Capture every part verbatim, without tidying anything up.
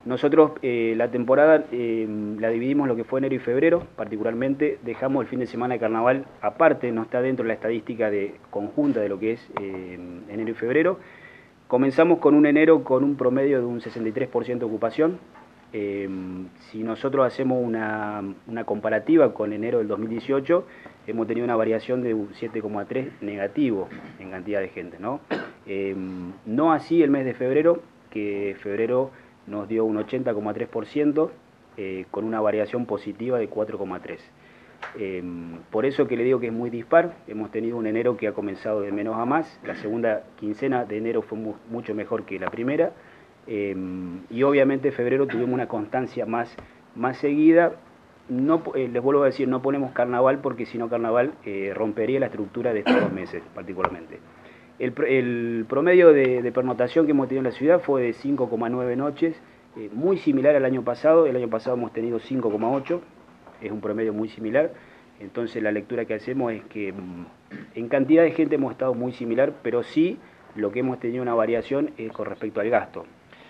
Nosotros eh, la temporada eh, la dividimos lo que fue enero y febrero, particularmente dejamos el fin de semana de carnaval aparte, no está dentro de la estadística de, conjunta de lo que es eh, enero y febrero. Comenzamos con un enero con un promedio de un sesenta y tres por ciento de ocupación. Eh, si nosotros hacemos una, una comparativa con enero del dos mil dieciocho, hemos tenido una variación de un siete coma tres negativo en cantidad de gente, ¿no? Eh, no así el mes de febrero, que febrero nos dio un ochenta coma tres por ciento eh, con una variación positiva de cuatro coma tres por ciento. Eh, por eso que le digo que es muy dispar. Hemos tenido un enero que ha comenzado de menos a más. La segunda quincena de enero fue mu mucho mejor que la primera. Eh, y obviamente en febrero tuvimos una constancia más, más seguida. No, eh, les vuelvo a decir, no ponemos carnaval porque si no carnaval eh, rompería la estructura de estos dos meses particularmente. El, el promedio de, de pernotación que hemos tenido en la ciudad fue de cinco coma nueve noches, eh, muy similar al año pasado. El año pasado hemos tenido cinco coma ocho, es un promedio muy similar. Entonces la lectura que hacemos es que en cantidad de gente hemos estado muy similar, pero sí lo que hemos tenido una variación es con respecto al gasto.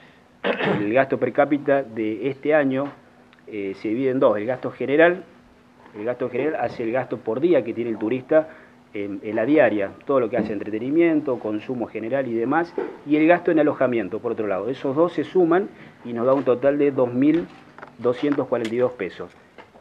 El gasto per cápita de este año eh, se divide en dos: el gasto general, el gasto general hace el gasto por día que tiene el turista en, en la diaria, todo lo que hace entretenimiento, consumo general y demás, y el gasto en alojamiento, por otro lado. Esos dos se suman y nos da un total de dos mil doscientos cuarenta y dos pesos,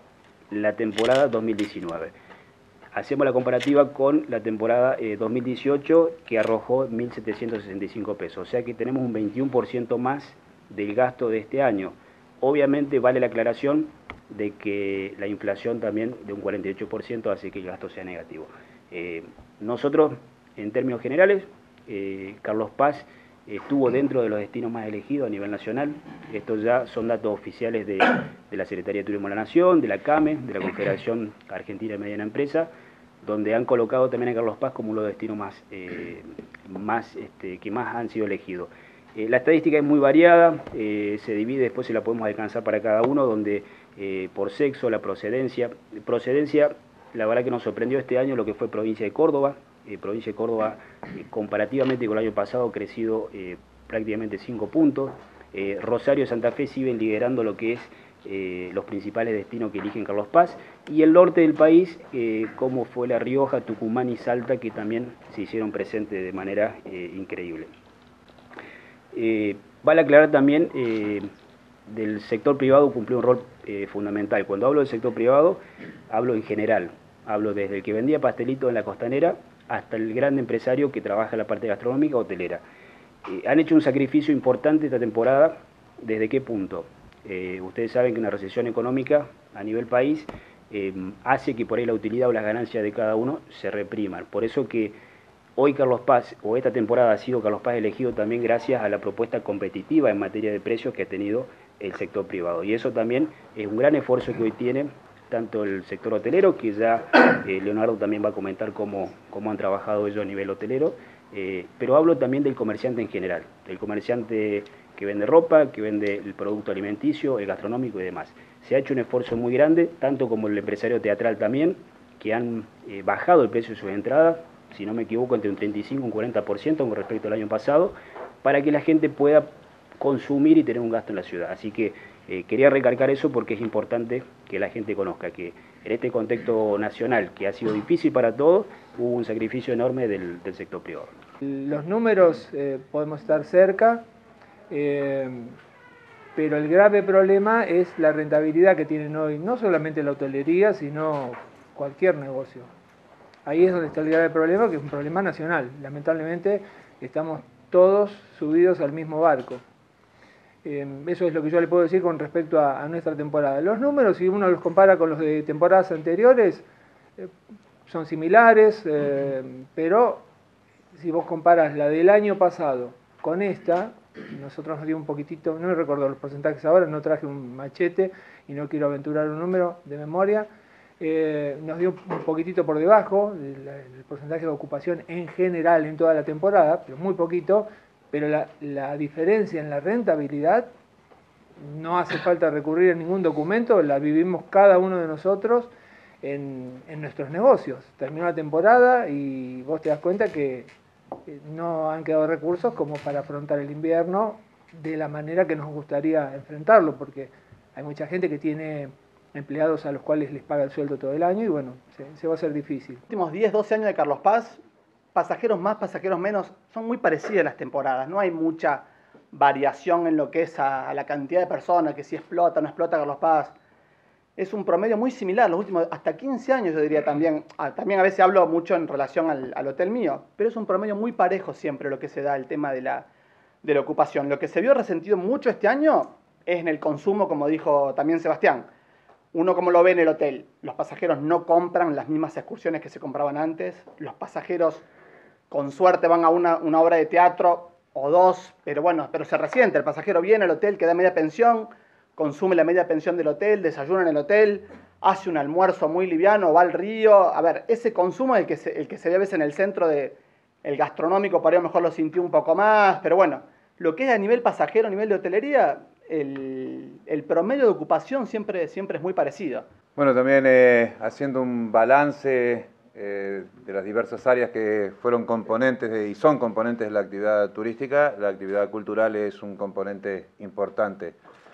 la temporada dos mil diecinueve. Hacemos la comparativa con la temporada eh, dos mil dieciocho, que arrojó mil setecientos sesenta y cinco pesos, o sea que tenemos un veintiuno por ciento más del gasto de este año. Obviamente vale la aclaración de que la inflación también de un cuarenta y ocho por ciento hace que el gasto sea negativo. Eh, nosotros, en términos generales, eh, Carlos Paz estuvo dentro de los destinos más elegidos a nivel nacional. Estos ya son datos oficiales de, de la Secretaría de Turismo de la Nación, de la CAME, de la Confederación Argentina de Mediana Empresa, donde han colocado también a Carlos Paz como uno de los destinos más, eh, más, este, que más han sido elegidos. Eh, la estadística es muy variada, eh, se divide, después se la podemos alcanzar para cada uno, donde eh, por sexo, la procedencia, procedencia, la verdad que nos sorprendió este año lo que fue provincia de Córdoba. Eh, provincia de Córdoba, eh, comparativamente con el año pasado, ha crecido eh, prácticamente cinco puntos. Eh, Rosario y Santa Fe siguen liderando lo que es eh, los principales destinos que eligen Carlos Paz. Y el norte del país, eh, como fue La Rioja, Tucumán y Salta, que también se hicieron presentes de manera eh, increíble. Eh, vale aclarar también, eh, del sector privado cumplió un rol eh, fundamental. Cuando hablo del sector privado, hablo en general. Hablo desde el que vendía pastelito en la costanera hasta el gran empresario que trabaja en la parte gastronómica o hotelera. Eh, han hecho un sacrificio importante esta temporada. ¿Desde qué punto? Eh, ustedes saben que una recesión económica a nivel país eh, hace que por ahí la utilidad o las ganancias de cada uno se repriman. Por eso que hoy Carlos Paz, o esta temporada ha sido Carlos Paz elegido también gracias a la propuesta competitiva en materia de precios que ha tenido el sector privado. Y eso también es un gran esfuerzo que hoy tiene tanto el sector hotelero, que ya eh, Leonardo también va a comentar cómo, cómo han trabajado ellos a nivel hotelero, eh, pero hablo también del comerciante en general, el comerciante que vende ropa, que vende el producto alimenticio, el gastronómico y demás. Se ha hecho un esfuerzo muy grande, tanto como el empresario teatral también, que han eh, bajado el precio de sus entradas, si no me equivoco, entre un treinta y cinco y un cuarenta por ciento con respecto al año pasado, para que la gente pueda consumir y tener un gasto en la ciudad. Así que eh, quería recalcar eso porque es importante que la gente conozca que en este contexto nacional, que ha sido difícil para todos, hubo un sacrificio enorme del, del sector privado. Los números eh, podemos estar cerca, eh, pero el grave problema es la rentabilidad que tienen hoy, no solamente la hotelería, sino cualquier negocio. Ahí es donde está el grave problema, que es un problema nacional. Lamentablemente estamos todos subidos al mismo barco. Eh, eso es lo que yo le puedo decir con respecto a, a nuestra temporada. Los números, si uno los compara con los de temporadas anteriores, eh, son similares, eh, pero si vos comparas la del año pasado con esta, nosotros nos dio un poquitito, no me recuerdo los porcentajes ahora, no traje un machete y no quiero aventurar un número de memoria, eh, nos dio un poquitito por debajo el, el porcentaje de ocupación en general en toda la temporada, pero muy poquito. Pero la, la diferencia en la rentabilidad, no hace falta recurrir a ningún documento, la vivimos cada uno de nosotros en, en nuestros negocios. Terminó la temporada y vos te das cuenta que no han quedado recursos como para afrontar el invierno de la manera que nos gustaría enfrentarlo, porque hay mucha gente que tiene empleados a los cuales les paga el sueldo todo el año y bueno, se, se va a hacer difícil. Los últimos diez, doce años de Carlos Paz, pasajeros más, pasajeros menos, son muy parecidas las temporadas, no hay mucha variación en lo que es a, a la cantidad de personas, que si explota o no explota Carlos Paz. Es un promedio muy similar, los últimos hasta quince años yo diría también. Ah, también a veces hablo mucho en relación al, al hotel mío, pero es un promedio muy parejo siempre lo que se da el tema de la, de la ocupación. Lo que se vio resentido mucho este año es en el consumo, como dijo también Sebastián. Uno como lo ve en el hotel, los pasajeros no compran las mismas excursiones que se compraban antes, los pasajeros con suerte van a una, una obra de teatro o dos, pero bueno, pero se resiente, el pasajero viene al hotel, queda media pensión, consume la media pensión del hotel, desayuna en el hotel, hace un almuerzo muy liviano, va al río. A ver, ese consumo es el que se, el que se ve a veces en el centro de, el gastronómico, por ahí a lo mejor lo sintió un poco más, pero bueno, lo que es a nivel pasajero, a nivel de hotelería, el, el promedio de ocupación siempre, siempre es muy parecido. Bueno, también eh, haciendo un balance eh, de las diversas áreas que fueron componentes de, y son componentes de la actividad turística, la actividad cultural es un componente importante.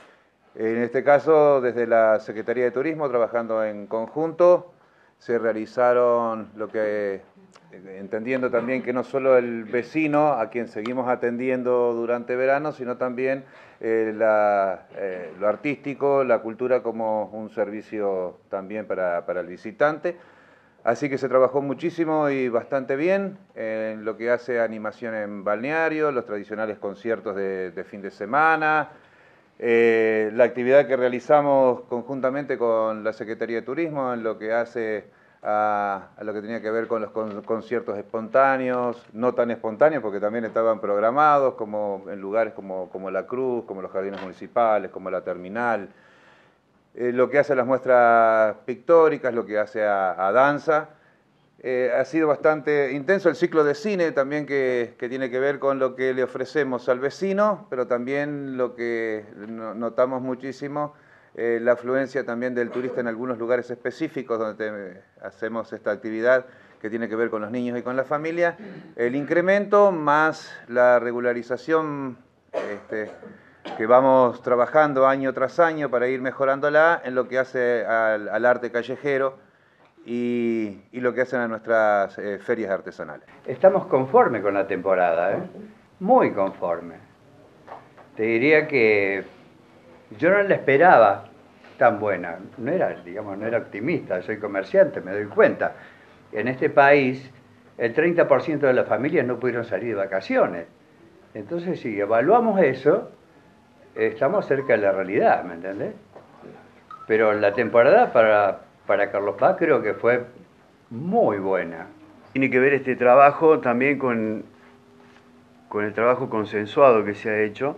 En este caso, desde la Secretaría de Turismo, trabajando en conjunto, se realizaron lo que, entendiendo también que no solo el vecino, a quien seguimos atendiendo durante verano, sino también eh, la, eh, lo artístico, la cultura como un servicio también para, para el visitante. Así que se trabajó muchísimo y bastante bien en lo que hace animación en balneario, los tradicionales conciertos de, de fin de semana, Eh, la actividad que realizamos conjuntamente con la Secretaría de Turismo en lo que hace a, a lo que tenía que ver con los con, conciertos espontáneos, no tan espontáneos porque también estaban programados, como en lugares como, como La Cruz, como los jardines municipales, como la terminal, eh, lo que hace a las muestras pictóricas, lo que hace a, a danza. Eh, ha sido bastante intenso el ciclo de cine también que, que tiene que ver con lo que le ofrecemos al vecino, pero también lo que notamos muchísimo, eh, la afluencia también del turista en algunos lugares específicos donde te, hacemos esta actividad que tiene que ver con los niños y con la familia, el incremento más la regularización este, que vamos trabajando año tras año para ir mejorándola en lo que hace al, al arte callejero, Y, y lo que hacen a nuestras eh, ferias artesanales. Estamos conformes con la temporada, ¿eh? Muy conformes. Te diría que yo no la esperaba tan buena. No era, digamos, no era optimista, soy comerciante, me doy cuenta. En este país, el treinta por ciento de las familias no pudieron salir de vacaciones. Entonces, si evaluamos eso, estamos cerca de la realidad, ¿me entendés? Pero la temporada para... Para Carlos Paz creo que fue muy buena. Tiene que ver este trabajo también con, con el trabajo consensuado que se ha hecho,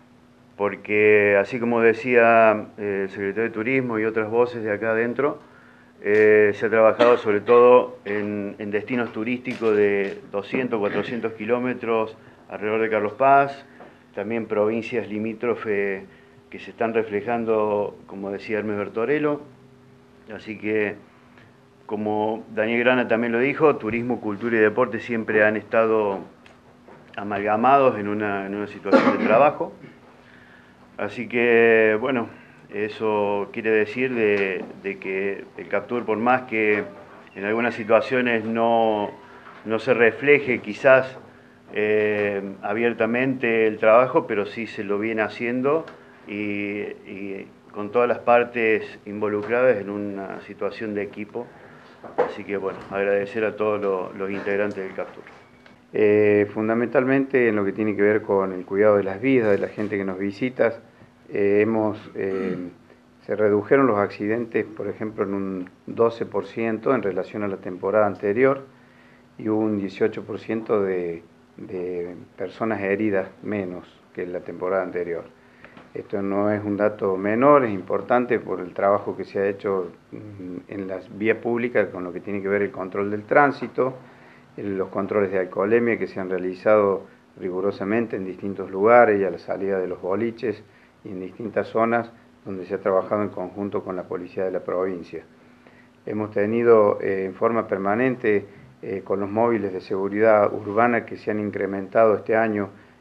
porque así como decía eh, el secretario de Turismo y otras voces de acá adentro, eh, se ha trabajado sobre todo en, en destinos turísticos de doscientos, cuatrocientos kilómetros alrededor de Carlos Paz, también provincias limítrofes que se están reflejando, como decía Hermes Bertorello. Así que, como Daniel Grana también lo dijo, turismo, cultura y deporte siempre han estado amalgamados en una, en una situación de trabajo. Así que, bueno, eso quiere decir de, de que el Captur, por más que en algunas situaciones no, no se refleje quizás eh, abiertamente el trabajo, pero sí se lo viene haciendo y, y con todas las partes involucradas en una situación de equipo. Así que bueno, agradecer a todos los, los integrantes del Captur. Eh, fundamentalmente en lo que tiene que ver con el cuidado de las vidas de la gente que nos visita, eh, hemos, eh, se redujeron los accidentes, por ejemplo, en un doce por ciento en relación a la temporada anterior y hubo un dieciocho por ciento de, de personas heridas menos que en la temporada anterior. Esto no es un dato menor, es importante por el trabajo que se ha hecho en las vías públicas con lo que tiene que ver el control del tránsito, los controles de alcoholemia que se han realizado rigurosamente en distintos lugares y a la salida de los boliches y en distintas zonas donde se ha trabajado en conjunto con la policía de la provincia. Hemos tenido eh, en forma permanente eh, con los móviles de seguridad urbana que se han incrementado este año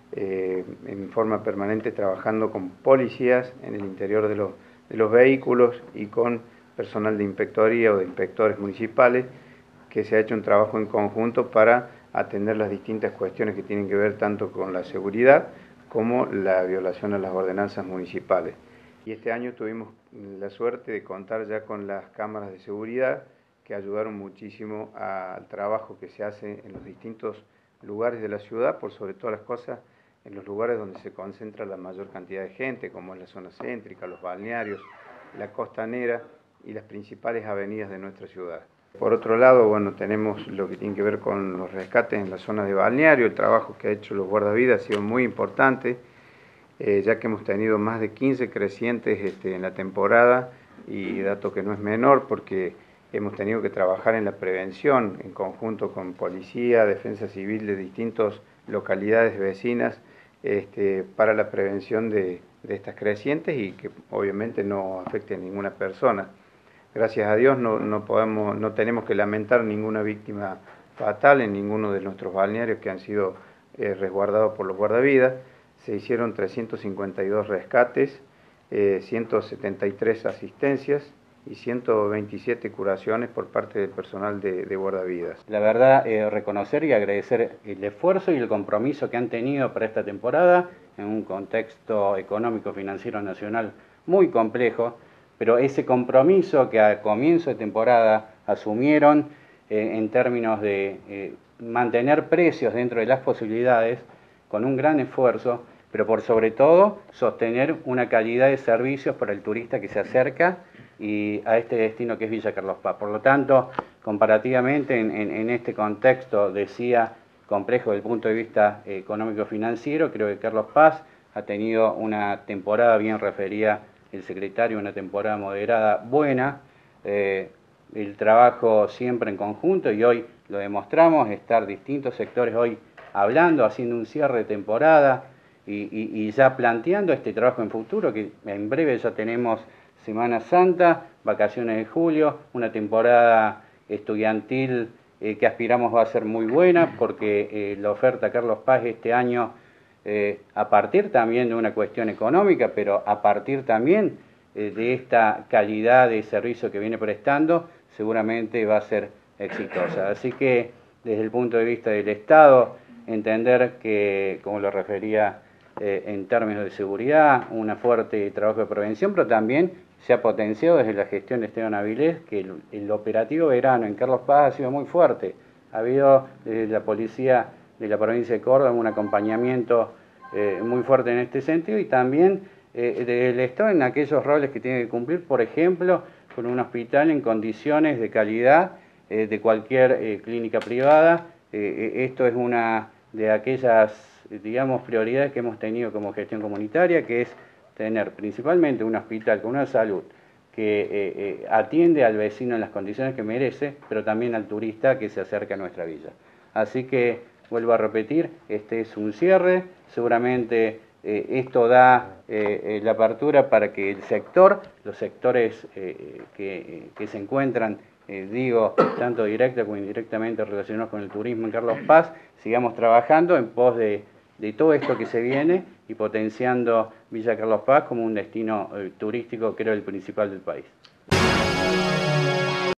eh, en forma permanente trabajando con policías en el interior de los, de los vehículos y con personal de inspectoría o de inspectores municipales, que se ha hecho un trabajo en conjunto para atender las distintas cuestiones que tienen que ver tanto con la seguridad como la violación a las ordenanzas municipales. Y este año tuvimos la suerte de contar ya con las cámaras de seguridad que ayudaron muchísimo al trabajo que se hace en los distintos lugares de la ciudad, por sobre todas las cosas en los lugares donde se concentra la mayor cantidad de gente, como es la zona céntrica, los balnearios, la costanera y las principales avenidas de nuestra ciudad. Por otro lado, bueno, tenemos lo que tiene que ver con los rescates en la zona de balneario. El trabajo que ha hecho los guardavidas ha sido muy importante, eh, ya que hemos tenido más de quince crecientes este, en la temporada, y dato que no es menor porque hemos tenido que trabajar en la prevención en conjunto con policía, defensa civil de distintas localidades vecinas este, para la prevención de, de estas crecientes y que obviamente no afecte a ninguna persona. Gracias a Dios no, no, podemos, no tenemos que lamentar ninguna víctima fatal en ninguno de nuestros balnearios que han sido eh, resguardados por los guardavidas. Se hicieron trescientos cincuenta y dos rescates, eh, ciento setenta y tres asistencias y ciento veintisiete curaciones por parte del personal de, de guardavidas. La verdad, eh, reconocer y agradecer el esfuerzo y el compromiso que han tenido para esta temporada en un contexto económico financiero nacional muy complejo, pero ese compromiso que a comienzo de temporada asumieron eh, en términos de eh, mantener precios dentro de las posibilidades con un gran esfuerzo, pero por sobre todo sostener una calidad de servicios para el turista que se acerca y a este destino que es Villa Carlos Paz. Por lo tanto, comparativamente en, en, en este contexto, decía, complejo desde el punto de vista económico-financiero, creo que Carlos Paz ha tenido una temporada, bien refería el secretario, una temporada moderada buena, eh, el trabajo siempre en conjunto, y hoy lo demostramos, estar distintos sectores hoy hablando, haciendo un cierre de temporada y, y, y ya planteando este trabajo en futuro, que en breve ya tenemos Semana Santa, vacaciones de julio, una temporada estudiantil eh, que aspiramos va a ser muy buena, porque eh, la oferta Carlos Paz este año, Eh, a partir también de una cuestión económica, pero a partir también eh, de esta calidad de servicio que viene prestando, seguramente va a ser exitosa. Así que desde el punto de vista del Estado, entender que, como lo refería eh, en términos de seguridad, un fuerte trabajo de prevención, pero también se ha potenciado desde la gestión de Esteban Avilés, que el, el operativo verano en Carlos Paz ha sido muy fuerte. Ha habido desde la policía de la provincia de Córdoba un acompañamiento eh, muy fuerte en este sentido, y también eh, del Estado en aquellos roles que tiene que cumplir, por ejemplo, con un hospital en condiciones de calidad eh, de cualquier eh, clínica privada. Eh, esto es una de aquellas, digamos, prioridades que hemos tenido como gestión comunitaria, que es tener principalmente un hospital con una salud que eh, eh, atiende al vecino en las condiciones que merece, pero también al turista que se acerca a nuestra villa. Así que, vuelvo a repetir, este es un cierre, seguramente eh, esto da eh, eh, la apertura para que el sector, los sectores eh, que, que se encuentran, eh, digo, tanto directa como indirectamente relacionados con el turismo en Carlos Paz, sigamos trabajando en pos de, de todo esto que se viene y potenciando Villa Carlos Paz como un destino eh, turístico, creo, el principal del país.